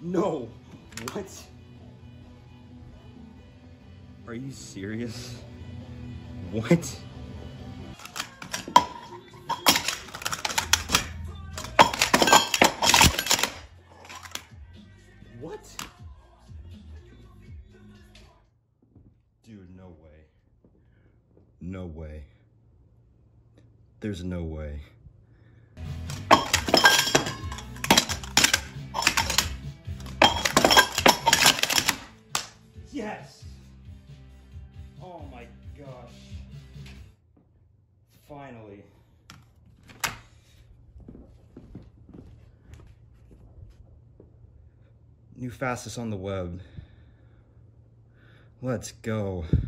No. What? Are you serious? What? What? Dude, no way. No way. There's no way. Yes! Oh my gosh. Finally. New fastest on the web. Let's go.